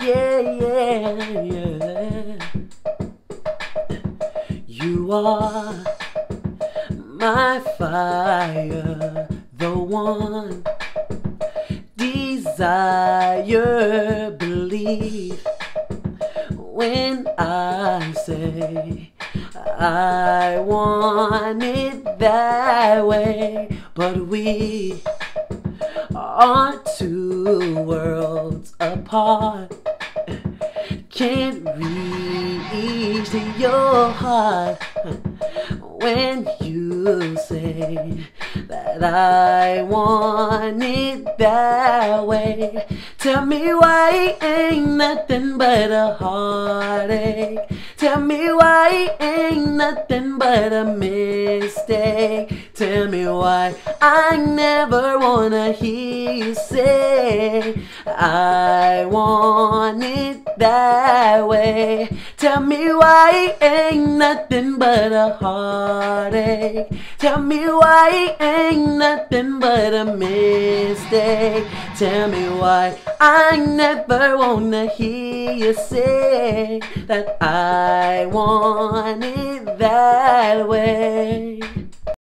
Yeah, yeah, yeah. You are my fire, the one desire, believe when I say I want it that way. But we are two worlds apart, can't reach to your heart. When you say that I want it that way, tell me why it ain't nothing but a heartache. Tell me why it ain't nothing but a mistake. Tell me why I never wanna hear you say I want it that way. Tell me why it ain't nothing but a heartache. Tell me why it ain't nothing but a mistake. Tell me why I never wanna hear you say that I want it that way.